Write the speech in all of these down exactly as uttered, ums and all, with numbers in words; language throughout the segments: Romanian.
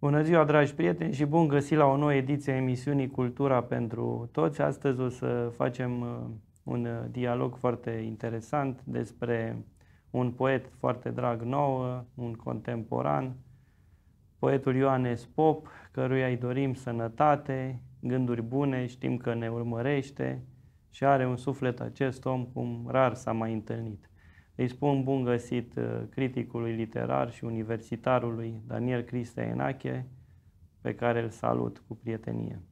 Bună ziua, dragi prieteni, și bun găsit la o nouă ediție a emisiunii Cultura pentru Toți. Astăzi o să facem uh, un uh, dialog foarte interesant despre un poet foarte drag nouă, un contemporan, poetul Ioanes Pop, căruia îi dorim sănătate, gânduri bune, știm că ne urmărește și are un suflet acest om cum rar s-a mai întâlnit. Îi spun bun găsit criticului literar și universitarului Daniel Cristea Enache, pe care îl salut cu prietenie.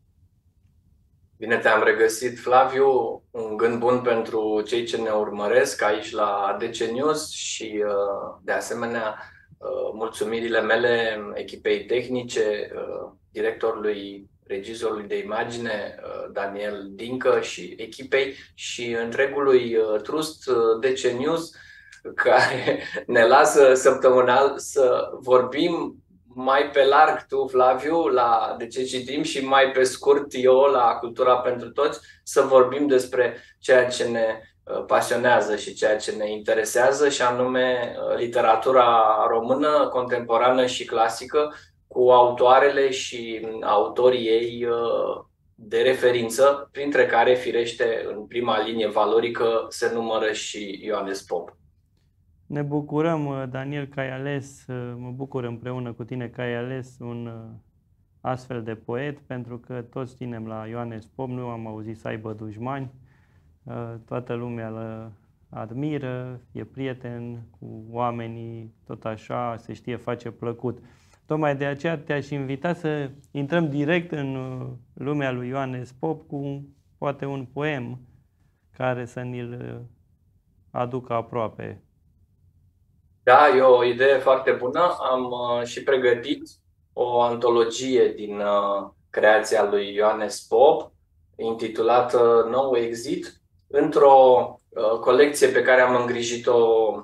Bine te-am regăsit, Flaviu. Un gând bun pentru cei ce ne urmăresc aici la A D C News și, de asemenea, mulțumirile mele echipei tehnice, directorului, regizorului de imagine, Daniel Dincă, și echipei și întregului trust D C News, care ne lasă săptămânal să vorbim mai pe larg tu, Flaviu, la De ce citim, și mai pe scurt eu la Cultura pentru Toți, să vorbim despre ceea ce ne pasionează și ceea ce ne interesează, și anume literatura română, contemporană și clasică, cu autoarele și autorii ei de referință, printre care, firește, în prima linie valorică se numără și Ioanes Pop. Ne bucurăm, Daniel, că ai ales, mă bucur împreună cu tine că ai ales un astfel de poet, pentru că toți ținem la Ioanes Pop, nu am auzit să aibă dușmani, toată lumea îl admiră, e prieten cu oamenii, tot așa, se știe face plăcut. Tocmai de aceea te-aș invita să intrăm direct în lumea lui Ioanes Pop cu poate un poem care să ni-l aducă aproape. Da, e o idee foarte bună. Am uh, și pregătit o antologie din uh, creația lui Ioanes Pop, intitulată Nou Exit, într-o uh, colecție pe care am îngrijit-o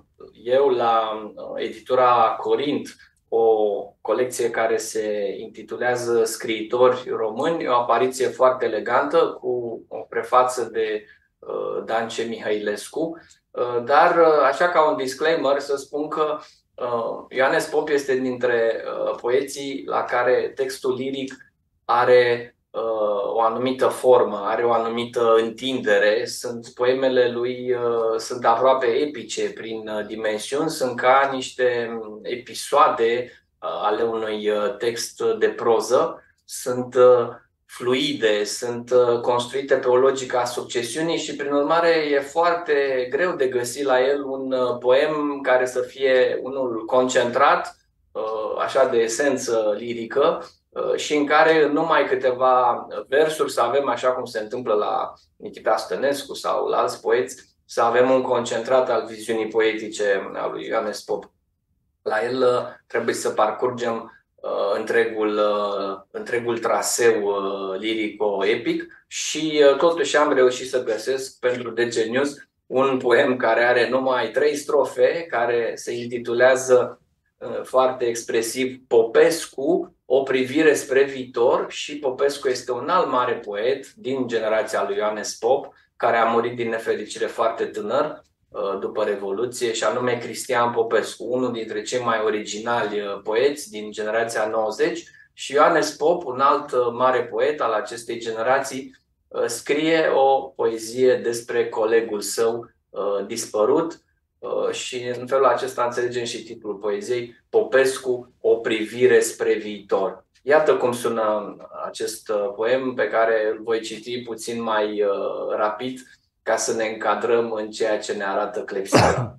eu la uh, editura Corint, o colecție care se intitulează Scriitori români, o apariție foarte elegantă, cu o prefață de uh, Dance Mihailescu. Dar, așa ca un disclaimer, să spun că Ioanes Pop este dintre poeții la care textul liric are o anumită formă, are o anumită întindere. Sunt poemele lui, sunt aproape epice prin dimensiuni, sunt ca niște episoade ale unui text de proză, sunt fluide, sunt construite pe o logică a succesiunii și, prin urmare, e foarte greu de găsit la el un poem care să fie unul concentrat, așa, de esență lirică, și în care în numai câteva versuri să avem, așa cum se întâmplă la Nikita Stănescu sau la alți poeți, să avem un concentrat al viziunii poetice a lui Ioanes Pop. La el trebuie să parcurgem întregul, întregul traseu lirico-epic și totuși am reușit să găsesc pentru D C News un poem care are numai trei strofe, care se intitulează foarte expresiv Popescu, o privire spre viitor. Și Popescu este un alt mare poet din generația lui Ioanes Pop, care a murit din nefericire foarte tânăr după Revoluție, și anume Cristian Popescu, unul dintre cei mai originali poeți din generația nouăzeci. Și Ioanes Pop, un alt mare poet al acestei generații, scrie o poezie despre colegul său dispărut și în felul acesta înțelegem și titlul poeziei, Popescu, o privire spre viitor. Iată cum sună acest poem, pe care îl voi citi puțin mai rapid, ca să ne încadrăm în ceea ce ne arată clepsidra.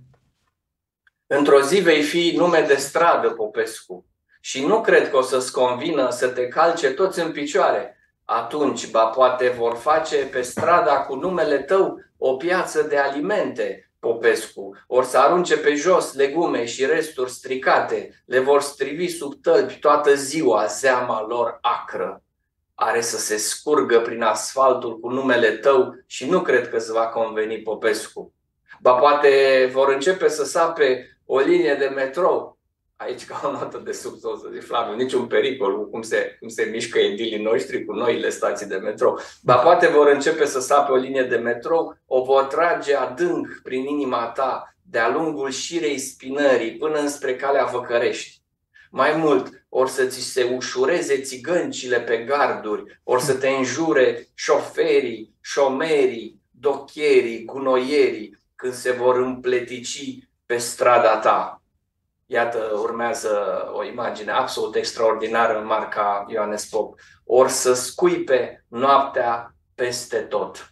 Într-o zi vei fi nume de stradă, Popescu, și nu cred că o să-ți convină să te calce toți în picioare. Atunci, ba poate vor face pe strada cu numele tău o piață de alimente, Popescu. Or să arunce pe jos legume și resturi stricate, le vor strivi sub tălpi toată ziua zeama lor acră. Are să se scurgă prin asfaltul cu numele tău și nu cred că îți va conveni, Popescu. Ba poate vor începe să sape o linie de metrou. Aici, ca o notă de subsol, să zic, Flaviu, niciun pericol cum se, cum se mișcă edilii noștri cu noile stații de metrou. Ba poate vor începe să sape o linie de metrou, o vor trage adânc prin inima ta, de-a lungul șirei spinării, până înspre calea Văcărești. Mai mult, ori să ți se ușureze țigăncile pe garduri, ori să te înjure șoferii, șomerii, docherii, gunoierii, când se vor împletici pe strada ta. Iată, urmează o imagine absolut extraordinară în marca Ioanes Pop. Ori să scuipe noaptea peste tot.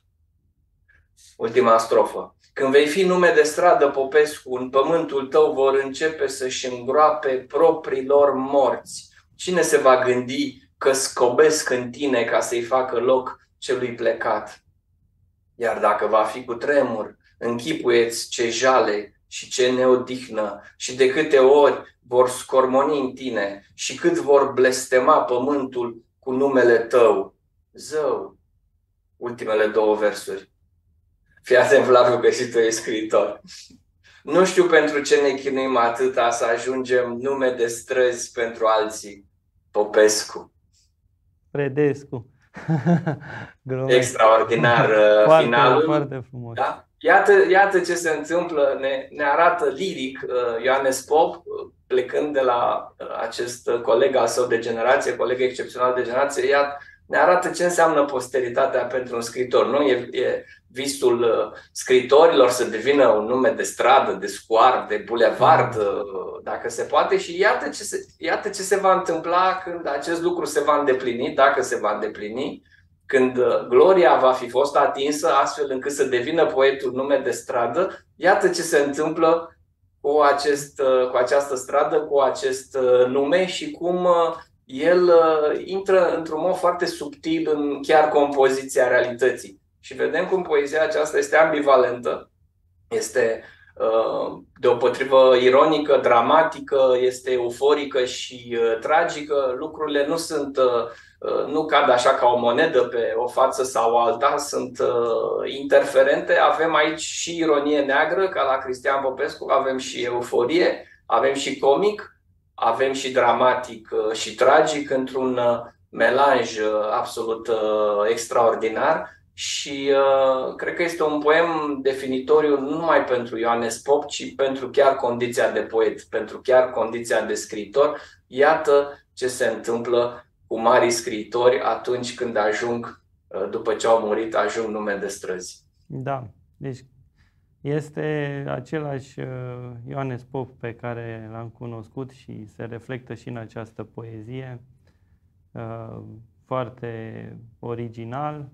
Ultima strofă. Când vei fi nume de stradă, Popescu, în pământul tău vor începe să-și îngroape propriilor morți. Cine se va gândi că scobesc în tine ca să-i facă loc celui plecat? Iar dacă va fi cu tremur, închipuieți ce jale și ce neodihnă și de câte ori vor scormoni în tine și cât vor blestema pământul cu numele tău. Zău, ultimele două versuri. Fii atent, Flaviu, că și tu ești scriitor. Nu știu pentru ce ne chinuim atâta să ajungem nume de străzi pentru alții. Popescu. Predescu. Extraordinar foarte, finalul. Foarte frumos. Da? Iată, iată ce se întâmplă, ne, ne arată liric Ioanes Pop, plecând de la acest coleg al său de generație, coleg excepțional de generație, iată, ne arată ce înseamnă posteritatea pentru un scriitor. Nu e, e visul scriitorilor să devină un nume de stradă, de scoar, de bulevard, dacă se poate, și iată ce se, iată ce se va întâmpla când acest lucru se va îndeplini, dacă se va îndeplini, când gloria va fi fost atinsă astfel încât să devină poetul nume de stradă. Iată ce se întâmplă cu, acest, cu această stradă, cu acest nume și cum el intră într-un mod foarte subtil în chiar compoziția realității. Și vedem cum poezia aceasta este ambivalentă, este deopotrivă ironică, dramatică, este euforică și tragică. Lucrurile nu sunt, nu cad așa ca o monedă pe o față sau alta, sunt interferente. Avem aici și ironie neagră, ca la Cristian Popescu, avem și euforie, avem și comic, avem și dramatic și tragic într-un melanj absolut extraordinar. Și uh, cred că este un poem definitoriu nu numai pentru Ioanes Pop, ci pentru chiar condiția de poet, pentru chiar condiția de scriitor. Iată ce se întâmplă cu marii scriitori atunci când ajung, uh, după ce au murit, ajung nume de străzi. Da, deci este același uh, Ioanes Pop pe care l-am cunoscut și se reflectă și în această poezie, uh, foarte original.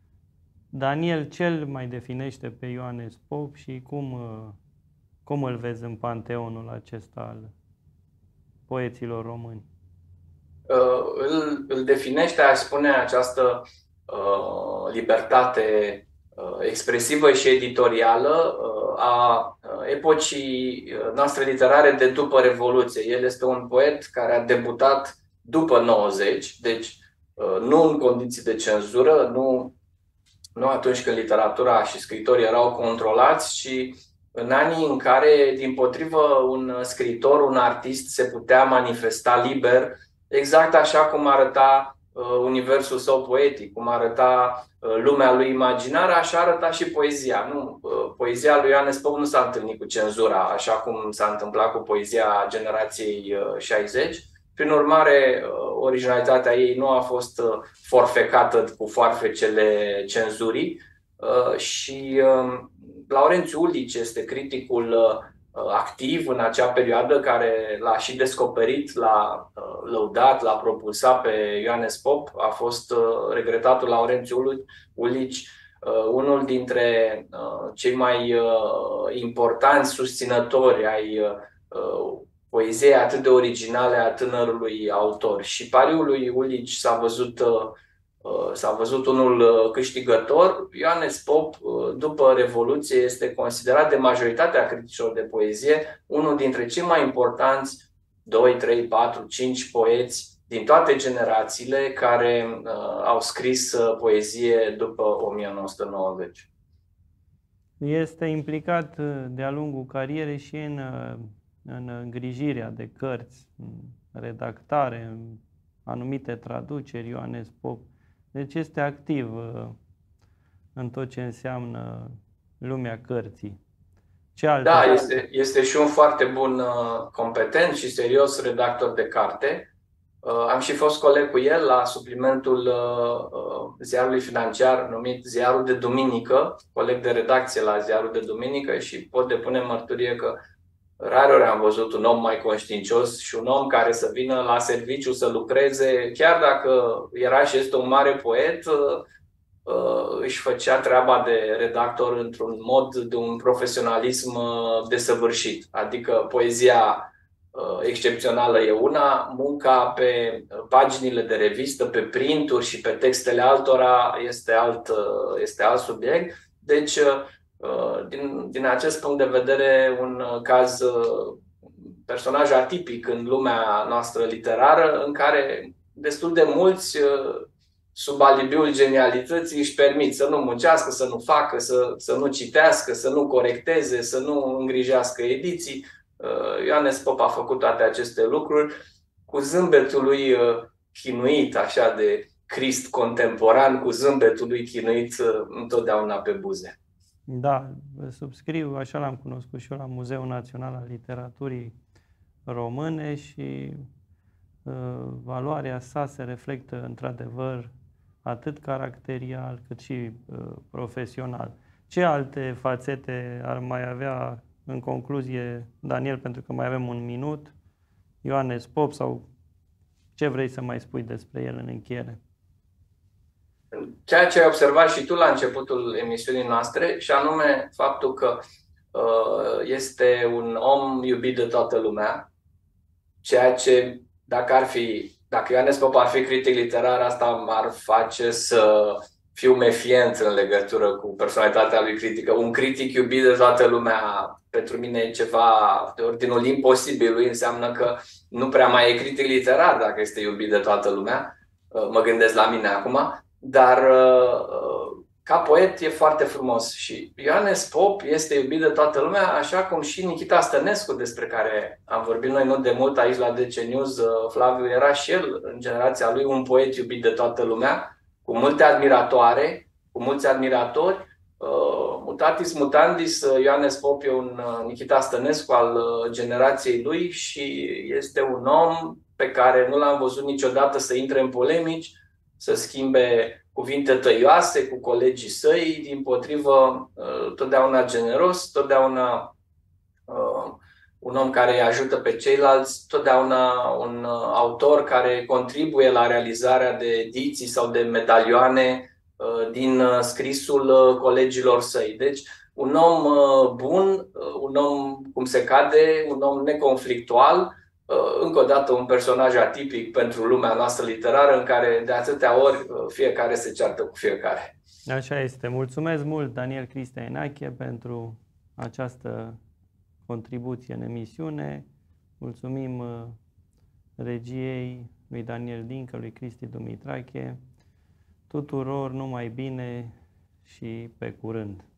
Daniel, ce îl mai definește pe Ioanes Pop și cum, cum îl vezi în panteonul acesta al poeților români? Uh, îl, îl definește, aș spune, această uh, libertate uh, expresivă și editorială uh, a epocii noastre literare de după Revoluție. El este un poet care a debutat după nouăzeci, deci uh, nu în condiții de cenzură, nu Nu atunci când literatura și scriitorii erau controlați, ci în anii în care, dimpotrivă, un scriitor, un artist se putea manifesta liber, exact așa cum arăta uh, universul său poetic, cum arăta uh, lumea lui imaginară, așa arăta și poezia. Nu, uh, poezia lui Ioanes Pop nu s-a întâlnit cu cenzura, așa cum s-a întâmplat cu poezia generației uh, șaizeci. Prin urmare, originalitatea ei nu a fost forfecată cu foarfecele cenzurii și Laurențiu Ulici este criticul activ în acea perioadă care l-a și descoperit, l-a lăudat, l-a propulsat pe Ioanes Pop. A fost regretatul Laurențiu Ulici, unul dintre cei mai importanți susținători ai poeziei atât de originale a tânărului autor. Și pariul lui Ulici s-a văzut, s-a văzut unul câștigător. Ioanes Pop, după Revoluție, este considerat de majoritatea criticilor de poezie unul dintre cei mai importanți doi, trei, patru, cinci poeți din toate generațiile care au scris poezie după o mie nouă sute nouăzeci. Este implicat de-a lungul carierei și în în îngrijirea de cărți, în redactare, în anumite traduceri, Ioanes Pop. Deci este activ în tot ce înseamnă lumea cărții. Ce alte? Da, este, este și un foarte bun, competent și serios redactor de carte. Am și fost coleg cu el la suplimentul ziarului financiar numit Ziarul de Duminică, coleg de redacție la Ziarul de Duminică, și pot depune mărturie că rare ori am văzut un om mai conștiincios și un om care să vină la serviciu să lucreze, chiar dacă era și este un mare poet, își făcea treaba de redactor într-un mod de un profesionalism desăvârșit. Adică poezia excepțională e una, munca pe paginile de revistă, pe printuri și pe textele altora este alt, este alt subiect. Deci, din, din acest punct de vedere, un caz, personaj atipic în lumea noastră literară, în care destul de mulți, sub alibiul genialității, își permit să nu muncească, să nu facă, să, să nu citească, să nu corecteze, să nu îngrijească ediții. Ioanes Pop a făcut toate aceste lucruri cu zâmbetul lui chinuit, așa de Crist contemporan, cu zâmbetul lui chinuit întotdeauna pe buze. Da, subscriu, așa l-am cunoscut și eu la Muzeul Național al Literaturii Române și uh, valoarea sa se reflectă într-adevăr atât caracterial cât și uh, profesional. Ce alte fațete ar mai avea în concluzie, Daniel, pentru că mai avem un minut, Ioanes Pop, sau ce vrei să mai spui despre el în încheiere? Ceea ce ai observat și tu la începutul emisiunii noastre, și anume faptul că uh, este un om iubit de toată lumea, ceea ce, dacă ar fi, dacă Ioanes Pop ar fi critic literar, asta m-ar face să fiu mefient în legătură cu personalitatea lui critică. Un critic iubit de toată lumea, pentru mine e ceva de ordinul imposibilului, înseamnă că nu prea mai e critic literar dacă este iubit de toată lumea. Mă gândesc la mine acum, dar ca poet e foarte frumos și Ioanes Pop este iubit de toată lumea, așa cum și Nichita Stănescu, despre care am vorbit noi nu de mult aici la D C News. Flaviu era și el, în generația lui, un poet iubit de toată lumea, cu multe admiratoare, cu mulți admiratori. Mutatis mutandis, Ioanes Pop e un Nichita Stănescu al generației lui și este un om pe care nu l-am văzut niciodată să intre în polemici, să schimbe cuvinte tăioase cu colegii săi, dimpotrivă, totdeauna generos, totdeauna un om care îi ajută pe ceilalți, totdeauna un autor care contribuie la realizarea de ediții sau de medalioane din scrisul colegilor săi. Deci, un om bun, un om cum se cade, un om neconflictual, încă o dată un personaj atipic pentru lumea noastră literară, în care de atâtea ori fiecare se ceartă cu fiecare. Așa este. Mulțumesc mult, Daniel Cristea Enache, pentru această contribuție în emisiune. Mulțumim regiei lui Daniel Dincă, lui Cristi Dumitrache. Tuturor numai bine și pe curând!